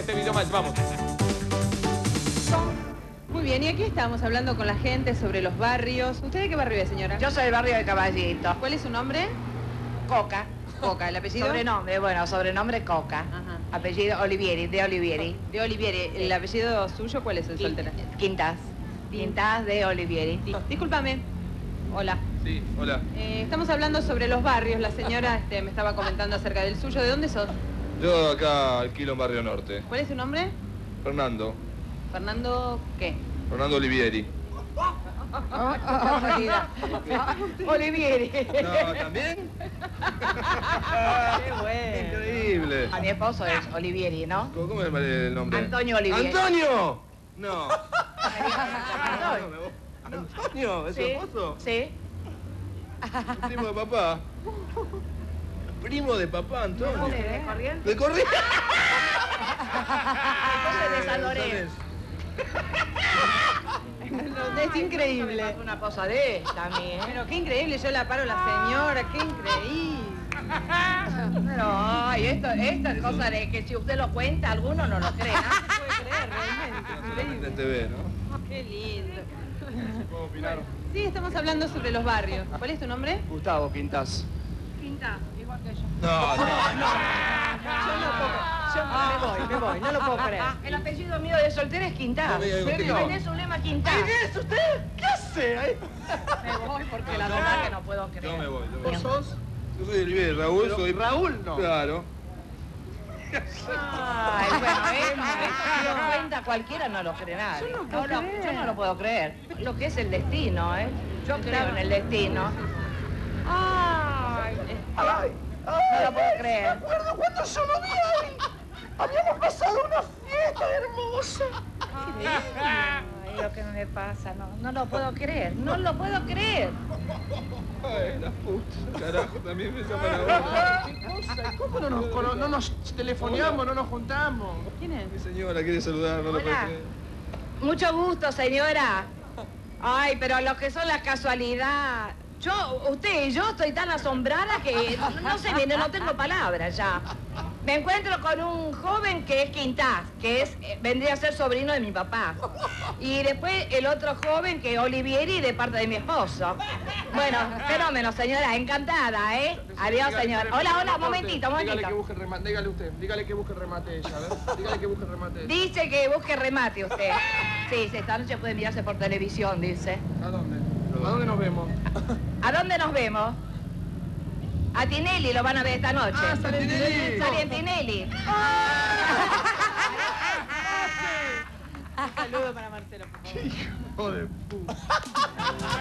Este video más, vamos. Muy bien, y aquí estamos hablando con la gente sobre los barrios. ¿Usted de qué barrio es, señora? Yo soy del barrio de Caballito. ¿Cuál es su nombre? Coca. Coca, ¿el apellido? Sobrenombre Coca. Ajá. Apellido Olivieri, de Olivieri. De Olivieri. ¿El apellido suyo cuál es, el soltera? Quintas. Quintas de Olivieri. Sí. Discúlpame. Hola. Sí, hola. Estamos hablando sobre los barrios. La señora me estaba comentando acerca del suyo. ¿De dónde sos? Yo acá alquilo en Barrio Norte. ¿Cuál es su nombre? Fernando. ¿Fernando qué? Fernando Olivieri. Olivieri. No, ¿también? Qué bueno. Increíble. A mi esposo es Olivieri, ¿no? ¿Cómo es el nombre? Antonio Olivieri. ¡Antonio! No. Antonio. ¿Antonio? ¿Es su Sí, esposo? sí. Primo de papá. Primo de papá, Antonio. ¿De Corrientes? ¿De Corrientes? Entonces de San Lorenzo. Es increíble. Una cosa de esta a mí, ¿eh? Pero qué increíble. Yo la paro a la señora. Qué increíble. Pero, ay, esta cosa de que si usted lo cuenta, alguno no lo cree, ¿no? No se puede creer, realmente. Solamente en TV, ¿no? Qué lindo. ¿Puedo opinar? Sí, estamos hablando sobre los barrios. ¿Cuál es tu nombre? Gustavo Quintas. Quinta, igual que yo. No, no. Me voy, no lo puedo creer. El apellido mío de soltera es Quintás. No me diga algo ¿En que serio? Es un lema Quintás. ¿Quién es usted? ¿Qué hace ahí? Me voy porque la verdad que no puedo creer. Yo me voy. ¿Vos sos? Yo soy Olivieri, Raúl, Pero soy... Raúl no. Claro. Ay, bueno, esto si lo cuenta cualquiera no lo cree nadie. Yo no puedo creer. Yo no lo puedo creer. Lo que es el destino, ¿eh? Yo creo en el destino. Ay, no lo puedo creer. Me acuerdo cuando yo lo vi a él. Habíamos pasado una fiesta hermosa. Ay, lo que no me pasa, no lo puedo creer, no lo puedo creer. Ay, la puta. Carajo, también me llaman ahora. ¿Qué cosa? ¿Cómo no nos telefoneamos, no nos juntamos? ¿Quién es? Mi señora quiere saludar, no lo puedo Hola. creer. Mucho gusto, señora. Ay, pero lo que son las casualidades. Usted y yo estoy tan asombrada que no se viene, no tengo palabras ya. Me encuentro con un joven que es Quintás, que vendría a ser sobrino de mi papá. Y después el otro joven que es Olivieri de parte de mi esposo. Bueno, fenómeno, señora, encantada, ¿eh? Adiós, señora. Hola, momentito. Dígale que busque el remate, dígale usted. Dígale que busque el remate ella, ¿ves? Dígale que busque el remate ella. Dice que busque remate usted. Sí, esta noche puede mirarse por televisión, dice. ¿A dónde? ¿A dónde nos vemos? ¿A dónde nos vemos? A Tinelli lo van a ver esta noche. Ah, sale en Tinelli. Sale en Tinelli. Un saludo para Marcelo, por favor. Hijo de puta.